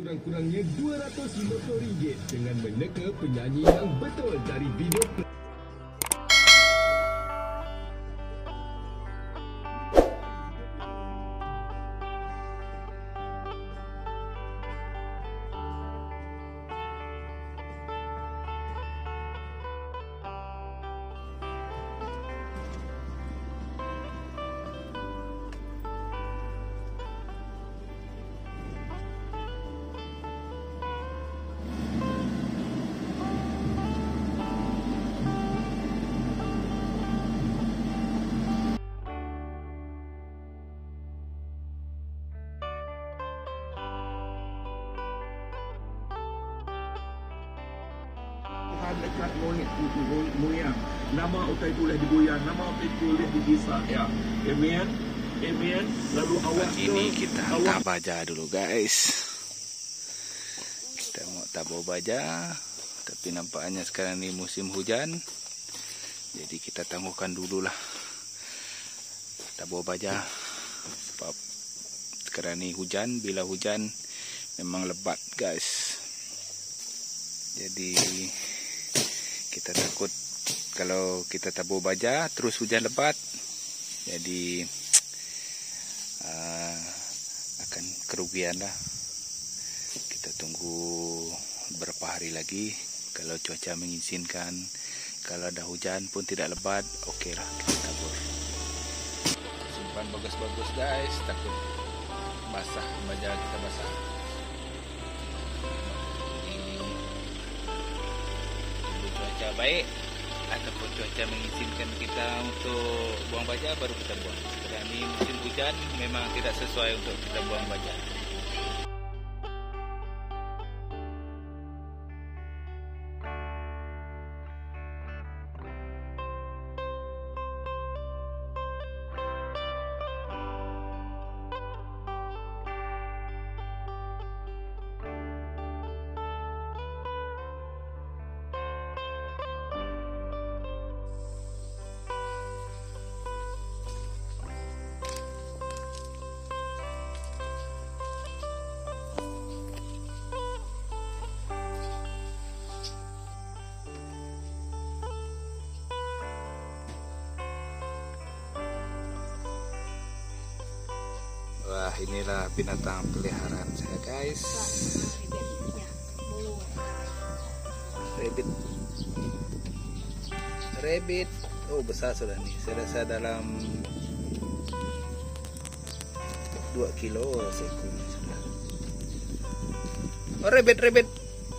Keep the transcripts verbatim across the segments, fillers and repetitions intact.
sekurang-kurangnya dua ratus lima puluh ringgit dengan meneka penyanyi yang betul dari video. Dekat monyet moyang, nama utai boleh digoyang, nama utai boleh digisah ya. Amen, amen. Lalu awak pagi ini kita hantar baja dulu guys. Kita mau tabur baja, tapi nampaknya sekarang ini musim hujan, jadi kita tangguhkan dulu lah tabur baja. Sebab sekarang ini hujan, bila hujan memang lebat guys. Jadi kita takut kalau kita tabur baja terus hujan lebat, jadi uh, akan kerugian lah. Kita tunggu beberapa hari lagi, kalau cuaca mengizinkan, kalau ada hujan pun tidak lebat, oke okay lah kita tabur. Simpan bagus-bagus guys, takut basah, baja kita basah. Cuaca baik ataupun cuaca mengizinkan kita untuk buang baja, baru kita buang. Sekarang ini musim hujan, memang tidak sesuai untuk kita buang baja. Wah, inilah binatang peliharaan saya guys. Rabbit. Rabbit. Oh, besar sudah nih. Saya rasa dalam dua kilo seekor sudah. Oh, rabbit, rabbit.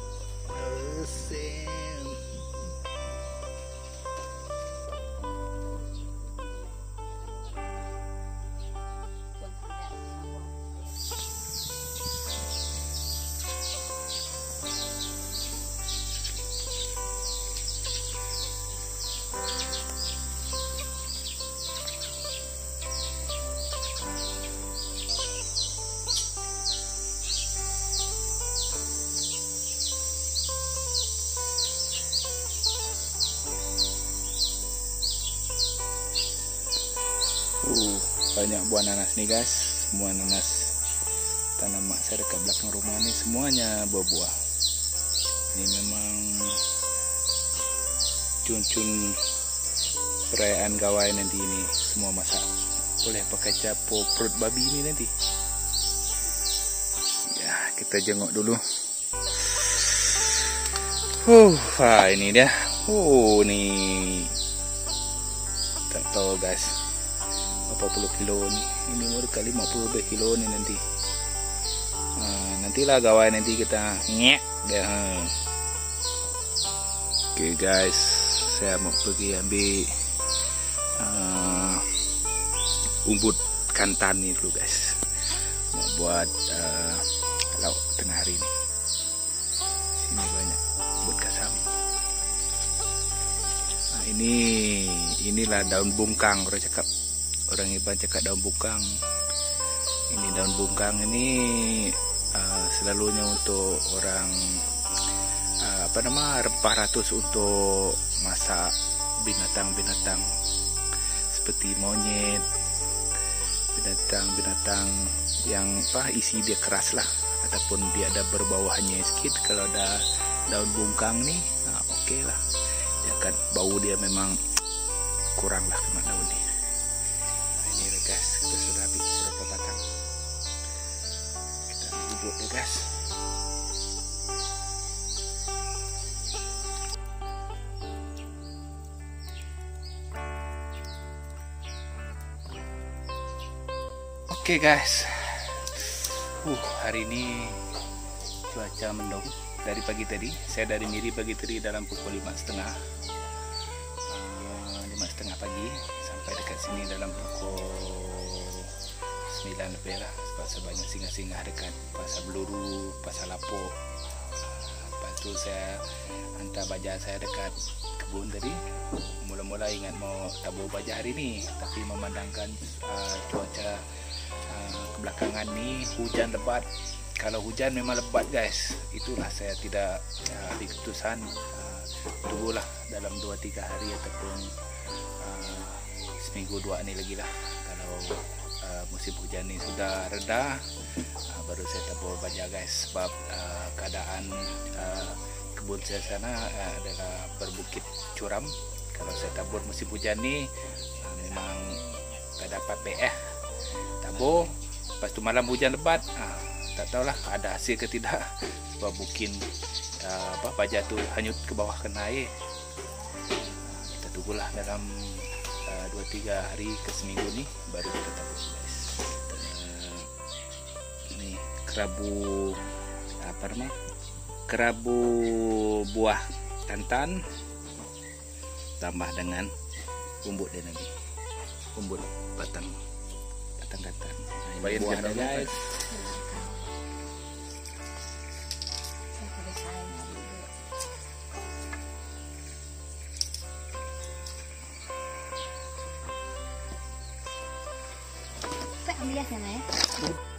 Uh, banyak buah nanas nih guys. Semua nanas tanam mak saya dekat belakang rumah ini semuanya buah-buah. Ini memang cun-cun perayaan gawai nanti ini, semua masak. Boleh pakai capo perut babi ini nanti. Ya, kita jengok dulu. Uh, ah, ini dia. Oh, nih. Tak tahu guys. berapa puluh kilo nih, ini mau dekat lima puluh lebih kilo nih nanti. Nah, nantilah gawai nanti kita nyek deh. Oke guys, saya mau pergi ambil uh, umbut kantan nih dulu guys, mau buat uh, lauk tengah hari ini. Sini banyak umbut kasam. Nah, ini inilah daun bungkang, orang cakap. Orang Iban cakap daun bungkang. Ini daun bungkang ini uh, selalunya untuk orang uh, apa nama rempah ratus untuk masak binatang-binatang seperti monyet, binatang-binatang yang apa isi dia keras lah, ataupun dia ada berbawahnya sedikit. Kalau ada daun bungkang nih, nah oke okay lah. Dia akan bau dia memang kurang lah kena daun nih. Nah, ini ya guys, kita sudah habis beberapa batang. Kita bubuk ya guys. Oke okay guys, uh, hari ini cuaca mendung dari pagi tadi. Saya dari Miri pagi tadi dalam pukul lima setengah, uh, lima setengah pagi sampai dekat sini dalam pukul sembilan lebih lah. Sebab banyak singgah-singgah dekat Pasar Beluru, Pasar Lapuk. Lepas tu saya hantar baja saya dekat kebun tadi. Mula-mula ingat mau tabur baja hari ni, tapi memandangkan uh, cuaca Uh, kebelakangan ni hujan lebat. Kalau hujan memang lebat guys, itulah saya tidak uh, ambil keputusan uh, tunggulah dalam dua tiga hari ataupun uh, seminggu dua ni lagi lah. Kalau uh, musim hujan ni sudah reda, uh, baru saya tabur baja guys. Sebab uh, keadaan uh, kebun saya sana uh, adalah berbukit curam. Kalau saya tabur musim hujan ni uh, memang tak dapat P F tabur, lepas tu malam hujan lebat, ah, tak tahulah ada hasil ke tidak. Sebab mungkin uh, apa baja tu hanyut ke bawah kena air. Kita tunggulah dalam uh, dua tiga hari ke seminggu ni baru kita tabur guys. Uh, ni kerabu apa nama? Kerabu buah tantan tambah dengan umbut dia nanti. Umbut batang batang-batang. Nah, ini buahnya guys. Ambil sana ya.